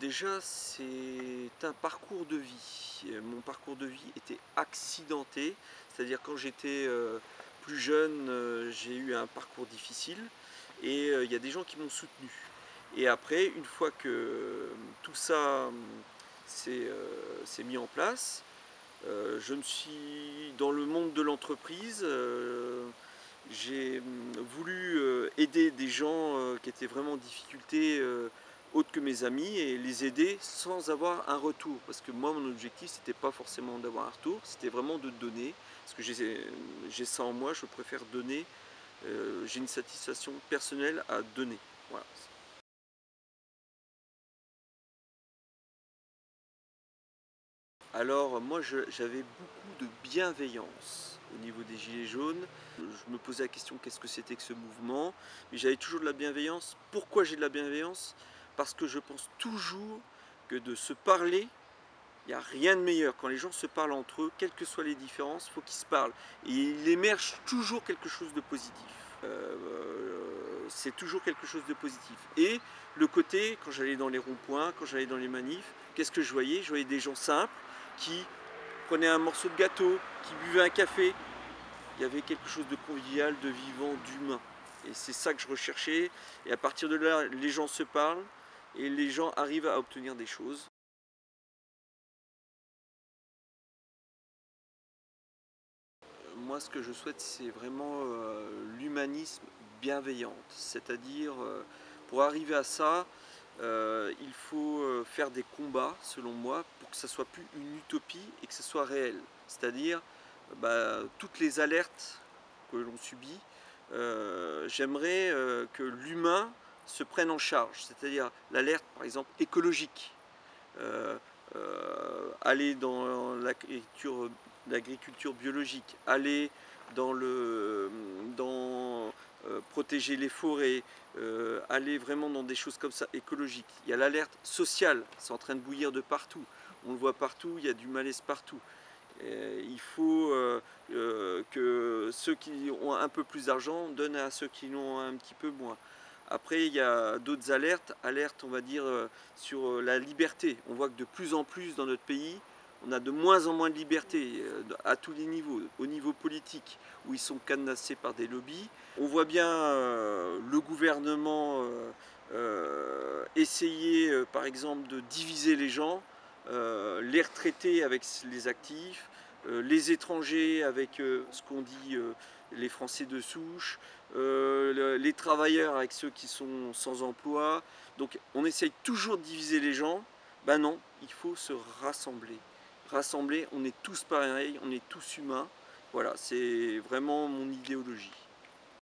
déjà, c'est un parcours de vie. Mon parcours de vie était accidenté, c'est-à-dire quand j'étais plus jeune, j'ai eu un parcours difficile et il y a des gens qui m'ont soutenu. Et après, une fois que tout ça s'est mis en place, je me suis dans le monde de l'entreprise, j'ai voulu aider des gens qui étaient vraiment en difficulté, autres que mes amis, et les aider sans avoir un retour. Parce que moi, mon objectif, c'était pas forcément d'avoir un retour, c'était vraiment de donner. Parce que j'ai ça en moi, je préfère donner. J'ai une satisfaction personnelle à donner. Voilà. Alors moi j'avais beaucoup de bienveillance au niveau des Gilets jaunes. Je me posais la question qu'est-ce que c'était que ce mouvement, mais j'avais toujours de la bienveillance. Pourquoi j'ai de la bienveillance? Parce que je pense toujours que de se parler, il n'y a rien de meilleur. Quand les gens se parlent entre eux, quelles que soient les différences, il faut qu'ils se parlent. Et il émerge toujours quelque chose de positif. C'est toujours quelque chose de positif. Et le côté, quand j'allais dans les ronds-points, quand j'allais dans les manifs, qu'est-ce que je voyais? Je voyais des gens simples qui prenaient un morceau de gâteau, qui buvaient un café. Il y avait quelque chose de convivial, de vivant, d'humain. Et c'est ça que je recherchais. Et à partir de là, les gens se parlent et les gens arrivent à obtenir des choses. Moi, ce que je souhaite, c'est vraiment l'humanisme bienveillante. C'est-à-dire, pour arriver à ça, il faut faire des combats, selon moi, pour que ça soit plus une utopie et que ce soit réel. C'est-à-dire, toutes les alertes que l'on subit, j'aimerais que l'humain se prenne en charge. C'est-à-dire l'alerte, par exemple, écologique. Euh, aller dans l'agriculture biologique, aller dans protéger les forêts, aller vraiment dans des choses comme ça écologiques. Il y a l'alerte sociale, c'est en train de bouillir de partout. On le voit partout, il y a du malaise partout. Il faut que ceux qui ont un peu plus d'argent donnent à ceux qui en ont un petit peu moins. Après, il y a d'autres alertes on va dire sur la liberté. On voit que de plus en plus dans notre pays, on a de moins en moins de liberté à tous les niveaux. Au niveau politique, où ils sont cadenassés par des lobbies. On voit bien le gouvernement essayer, par exemple, de diviser les gens, les retraités avec les actifs, les étrangers avec ce qu'on dit les Français de souche, les travailleurs avec ceux qui sont sans emploi. Donc on essaye toujours de diviser les gens. Ben non, il faut se rassembler. Rassembler, on est tous pareils, on est tous humains. Voilà, c'est vraiment mon idéologie.